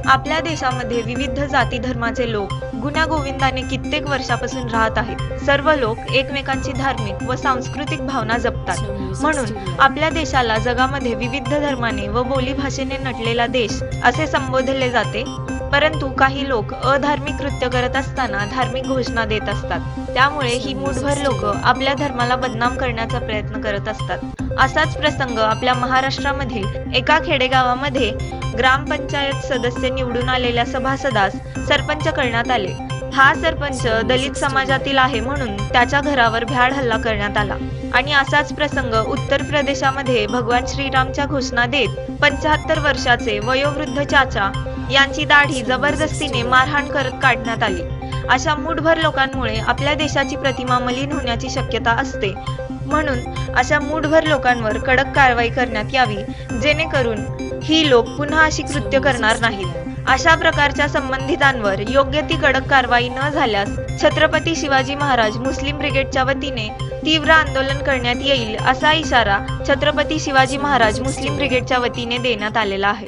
आपल्या देशामध्ये विविध जाती धर्माचे लोक गुण्यागोविंदाने कित्येक वर्षापासून राहत आहेत। सर्व लोक एकमेकांची धार्मिक व सांस्कृतिक भावना जपतात। म्हणून आपल्या देशाला जगामध्ये विविध धर्माने व बोलीभाषेने नटलेला देश असे संबोधले जाते। परंतु काही लोक अधार्मिक कृत्य करत असताना धार्मिक घोषणा देत असतात। त्यामुळे ही मूठभर लोक आपल्या धर्माला बदनाम करण्याचा प्रयत्न करत असतात। असाच प्रसंग आपल्या महाराष्ट्रामधील एका खेडेगावामध्ये ग्रामपंचायत सदस्य निवडून आलेल्या सभासदास सरपंच करण्यात आले। हा सरपंच दलित समाजातील आहे म्हणून त्याच्या घरावर भ्याड हल्ला करण्यात आला। आणि असाच प्रसंग उत्तर प्रदेशामध्ये भगवान श्रीरामच्या घोषणा देत 75 वर्षाचे वयोवृद्ध चाचा यांची दाढी जबरदस्तीने मारहाण करत काढण्यात आली। अशा मूठभर लोकांमुळे आपल्या देशाची प्रतिमा मलिन होण्याची शक्यता असते। म्हणून अशा मूठभर लोकांवर कडक कारवाई करण्यात यावी, जेणेकरून ही लोक पुन्हा अशी कृत्य करणार नाहीत। अशा प्रकारच्या संबंधितांवर योग्य ती कडक कारवाई न झाल्यास छत्रपती शिवाजी महाराज मुस्लिम ब्रिगेडच्या वतीने तीव्र आंदोलन करण्यात येईल, असा इशारा छत्रपती शिवाजी महाराज मुस्लिम ब्रिगेडच्या वतीने देण्यात आलेला आहे।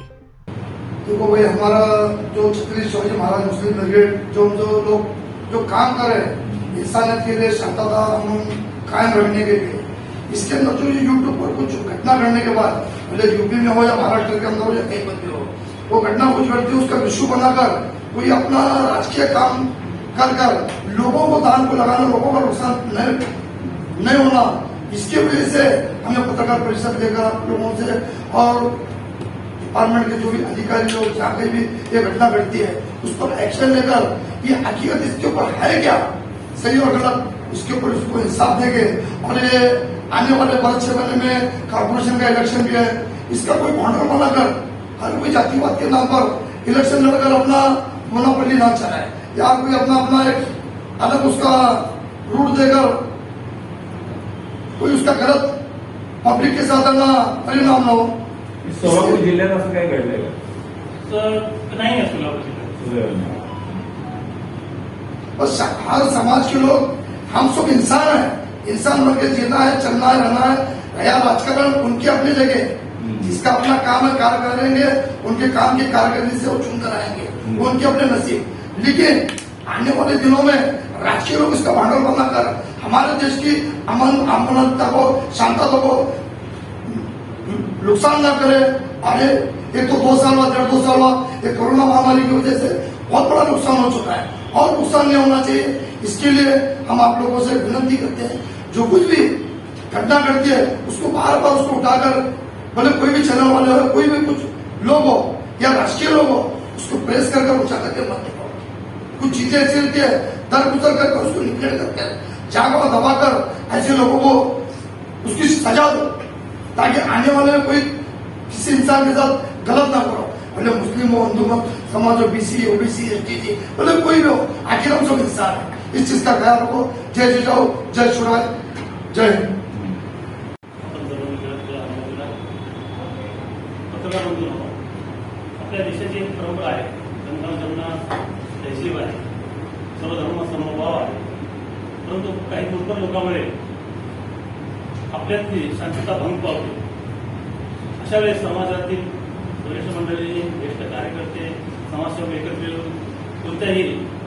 देखो भाई, हमारा जो छत्रपति शिवाजी महाराज मुस्लिम ब्रिगेड जो लोग जो काम कर रहे हैं इंसानियत के लिए, शांतता कायम रखने के लिए, इसके अंदर जो यूट्यूब पर कुछ घटना घटने के बाद, भले यूपी में हो या महाराष्ट्र के अंदर हो या कहीं पर भी हो, वो घटना कुछ घटती है उसका इशू बनाकर कोई अपना राजकीय काम कर कर लोगों को दान को लगाना, लोगों का नुकसान नहीं होना, इसकी वजह से हमें पत्रकार परिषद लेकर आप लोगों से और डिपार्टमेंट के जो भी अधिकारी लोग जहाँ कहीं भी ये घटना घटती है उस पर एक्शन लेकर ये हकीकत इसके ऊपर है क्या, सही और गलत, इसके ऊपर उसको इंसाफ देंगे। और ये आने वाले 5-6 महीने में कॉर्पोरेशन का इलेक्शन भी है, इसका कोई बाउंड्री बनाकर हर कोई जातिवाद के नाम पर इलेक्शन लड़कर अपना मोनोपोली ना चलाए या कोई अपना एक अलग उसका रूट देकर कोई उसका गलत पब्लिक के साथ ना परिणाम ना हो। सोलापूर जिल्ह्यात असं काय घडलंय का? नाही आहे सोलापूर जिल्ह्यात। बस हर समाज के लोग हम सब इंसान हैं, इंसान बन के जीना है, चलना है, रहना है। रहा राजकारण उनकी अपनी जगह, जिसका अपना काम है कार्य करेंगे, उनके काम की कारकर्दगी से वो चुनकर आएंगे, वो उनके अपने नसीब। लेकिन आने वाले दिनों में राजकीय लोग इसका भांडवल बनाकर हमारे देश की अमनता को, शांतता को नुकसान ना करे। अरे एक तो 2 साल बाद 1.5-2 साल बाद ये कोरोना महामारी की वजह से बहुत बड़ा नुकसान हो चुका है और नुकसान नहीं होना चाहिए। इसके लिए हम आप लोगों से विनती करते हैं, जो कुछ भी घटना घटती है उसको बार बार उसको उठाकर, भले कोई भी चैनल वाले हो, कोई भी कुछ लोग हो या राजकीय लोग हो, उसको प्रेस करके ऊंचा करके मत दिखाओ। कुछ चीजें ऐसी रहती है दर गुजर करके उसको निकलेट करके जागो दबाकर ऐसे लोगों को उसकी सजा दो, ताकि आने वाले में कोई किसी इंसान के साथ गलत ना करो, भले मुस्लिम हो, हिंदू हो, समाज हो, बीसी, ओबीसी, एसटी, भले कोई भी हो, आखिर हम सब इंसान है। इस चीज का ख्याल रखो। जय जिजाऊ, जय शिवराय, जय हिंद। आपल्या देशाची एक परंपरा आहे, जनता तहसीब आहे, सर्व धर्म समभाव आहे। परंतु काही दुर्बल लोकांमुळे आपल्यातली शांतता भंग पावते। अशा वेळेस समाजातील वरिष्ठ मंडळी, ज्येष्ठ कार्यकर्ते, समाजसेवक एकत्र येऊन कोणत्याही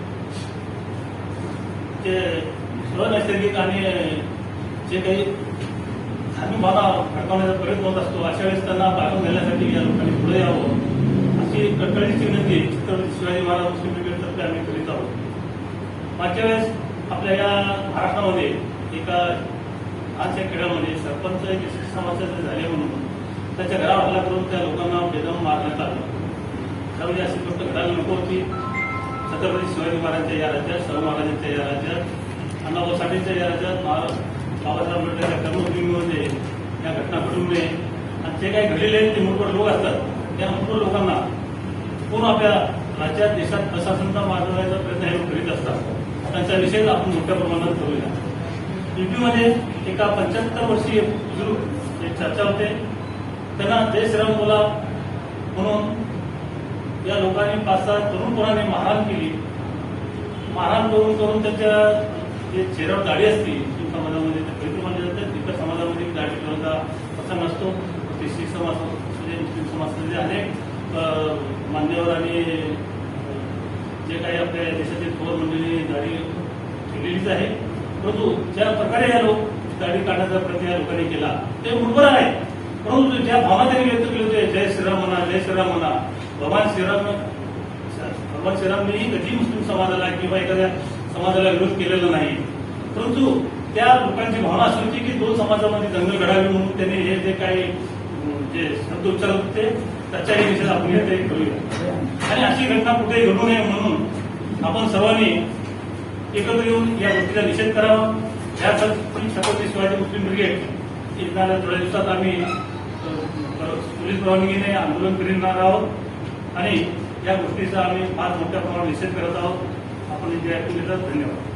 ते नैसर्गिक आणि जे काही धार्मिक भावना भडकावण्याचा प्रयत्न होत असतो, अशा वेळेस त्यांना बाजून घालण्यासाठी या लोकांनी पुढे यावं, अशी कळकळीची विनंती छत्रपती शिवाजी महाराज मुस्लिम ब्रिगेडतर्फे आम्ही करीत आहोत। मागच्या वेळेस आपल्या या महाराष्ट्रामध्ये एका आजच्या खेळामध्ये सरपंच एक समाजाचे झाले म्हणून त्याच्या घरावर हल्ला करून त्या लोकांना बेदम मारण्यात आलं। त्यावेळी अशी गोष्ट घडायला नको होती। छत्रपती शिवाजी महाराजांच्या या राज्यात, शाहू महाराजांच्या या राज्यात, अण्णाभाऊ साठेंच्या या राज्यात, बाबासाहेब आंबेडकरच्या कर्मभूमीमध्ये या घटना घडू नये। आणि जे काही घडलेले ते मूठभर लोक असतात, त्या मूठभर लोकांना पूर्ण आपल्या राज्यात, देशात प्रशासनाचा मार्गदर्शनाचा प्रयत्न हे करीत असतात। त्यांचा विषय आपण मोठ्या प्रमाणात करूया। यूपीमध्ये एका 75 वर्षीय बुजुर्ग एक चर्चा होते, त्यांना जय श्रीराम बोला म्हणून या लोकांनी 5-6 तरुण पोरांनी मारहाण केली। मारहाण करून त्यांच्या जे चेहऱ्यावर दाढी असते, हिंदू समाजामध्ये पवित्र मानले जाते, इतर समाजामध्ये दाढी ठेवण्याचा प्रसंग असतो। ख्रिस्ती समाज, मुस्लिम समाजामध्ये अनेक मान्यवर आणि जे काही आपल्या देशातील थोर मंडळी दाढी ठेवलेलीच आहे, परंतु ज्या प्रकारे या लोक दाढी काढण्याचा प्रयत्न या लोकांनी केला ते बरोबर आहे. परंतु ज्या भावना त्यांनी व्यक्त केले होते, जय श्रीराम म्हणा, जय श्रीराम म्हणा, भगवान श्रीरामनेही कधी मुस्लिम समाजाला किंवा एखाद्या समाजाला विरोध केलेला नाही. परंतु त्या लोकांची भावना अशी होती की दोन समाजामध्ये दंगल घडावी म्हणून त्यांनी हे जे काही जे शब्द उच्चारत होते त्याच्याही विषयात आपण ते करूया आणि अशी घटना कुठेही घडू नये म्हणून आपण सर्वांनी एकत्र येऊन या गोष्टीचा निषेध करावा. यासाठी छत्रपती शिवाजी मुस्लिम ब्रिगेड येणाऱ्या थोड्या दिवसात आम्ही पोलीस परवानगीने आंदोलन करणार आहोत आणि या गोष्टीचा आम्ही फार मोठ्या प्रमाणात निषेध करत आहोत. आपण इथे ऐकून घेतात. धन्यवाद.